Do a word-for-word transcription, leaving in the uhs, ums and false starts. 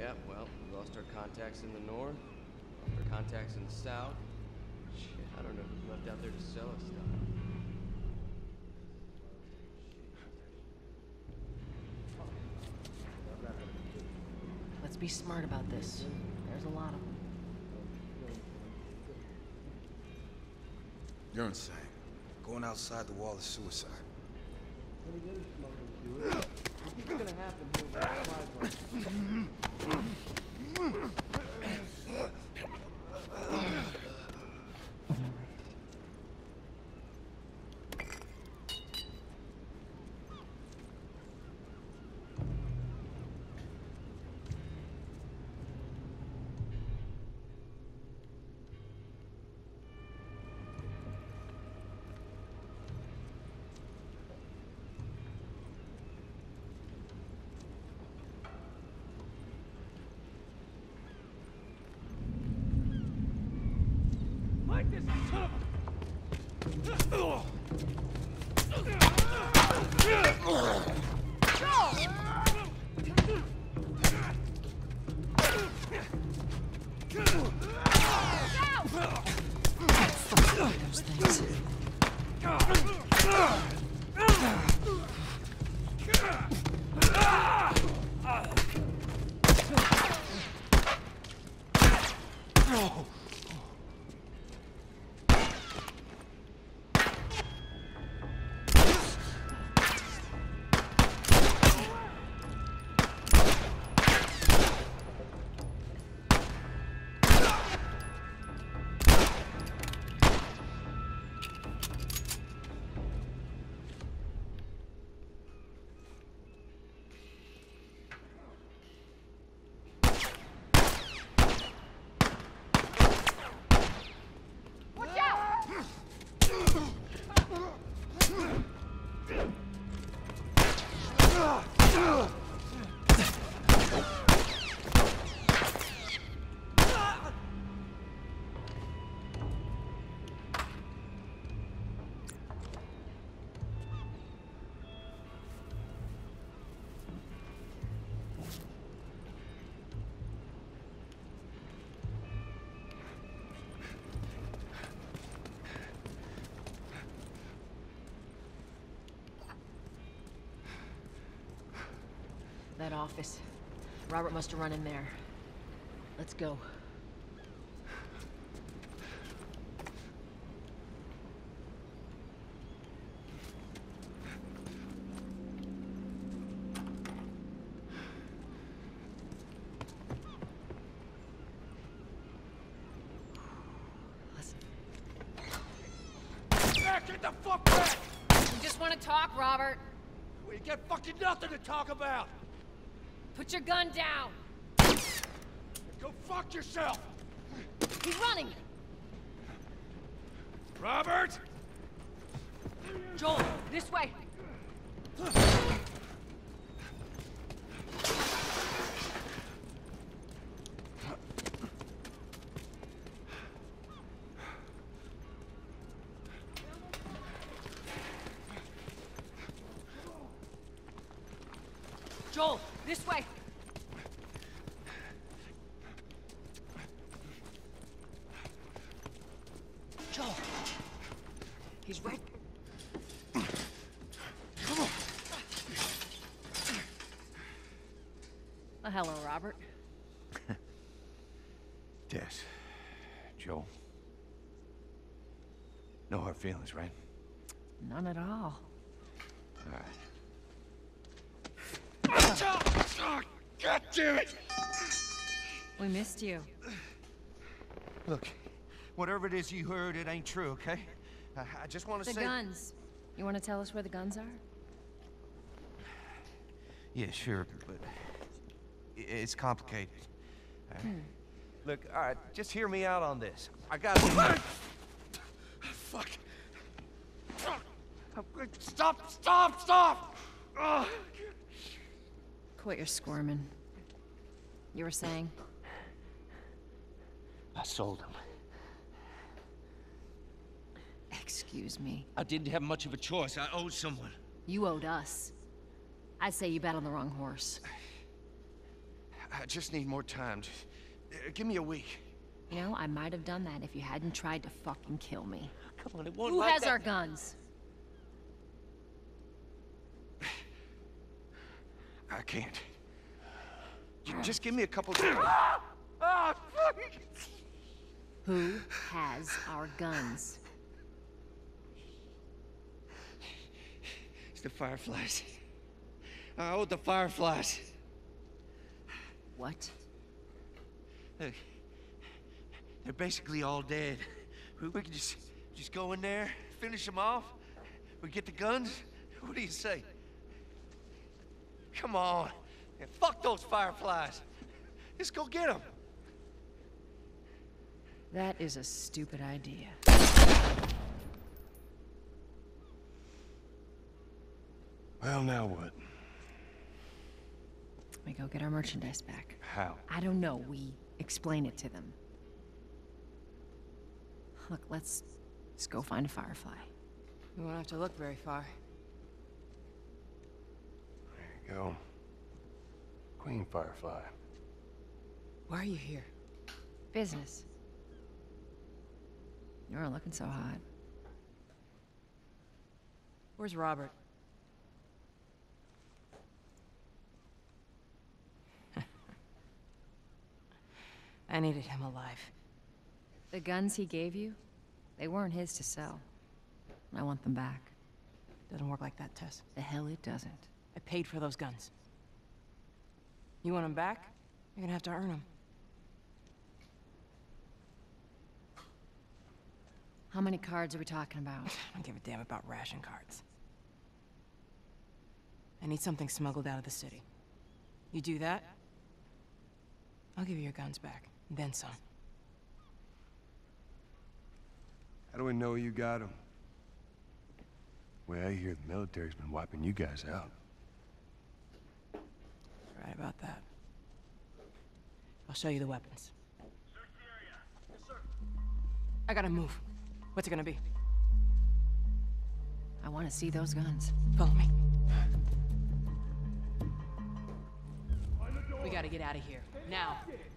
Yeah, well, we lost our contacts in the north, lost our contacts in the south. Shit, I don't know who left out there to sell us stuff. Let's be smart about this. There's a lot of them. You're insane. Going outside the wall is suicide. What's gonna happen Those things. That office. Robert must have run in there. Let's go. Listen. Back, get the fuck back! We just want to talk, Robert. We got fucking nothing to talk about! Put your gun down! Go fuck yourself! He's running! Robert! Joel, this way! Joel, this way! Joel! He's right... Come on! Well, hello, Robert. Tess. Joel. No hard feelings, right? None at all. All right. God damn it! We missed you. Look, whatever it is you heard, it ain't true, okay? I, I just want to The say... guns. You want to tell us where the guns are? Yeah, sure, but i- it's complicated. All right. Hmm. Look, all right, just hear me out on this. I got... Fuck. Stop, stop, stop! Ugh. Quit your squirming. You were saying? I sold him. Excuse me. I didn't have much of a choice. I owed someone. You owed us. I'd say you bet on the wrong horse. I just need more time. Just, uh, give me a week. You know, I might have done that if you hadn't tried to fucking kill me. Come on, it won't Who like has that. our guns? I can't. J just give me a couple days. Ah! Ah, fuck! Who has our guns? It's the Fireflies. I owe the Fireflies. What? Look, they're basically all dead. We, we can just, just go in there, finish them off. We get the guns. What do you say? Come on. Yeah, fuck those Fireflies. Let's go get them. That is a stupid idea. Well, now what? We go get our merchandise back. How? I don't know. We explain it to them. Look, let's let's go find a Firefly. We won't have to look very far. There you go. Queen Firefly. Why are you here? Business. You aren't looking so hot. Where's Robert? I needed him alive. The guns he gave you, they weren't his to sell. I want them back. Doesn't work like that, Tess. The hell it doesn't. I paid for those guns. You want them back? You're gonna have to earn them. How many cards are we talking about? I don't give a damn about ration cards. I need something smuggled out of the city. You do that, I'll give you your guns back, and then some. How do we know you got them? Well, I hear the military's been wiping you guys out. Right about that. I'll show you the weapons. I gotta move. What's it gonna be? I want to see those guns. Follow me. We gotta get out of here. Now.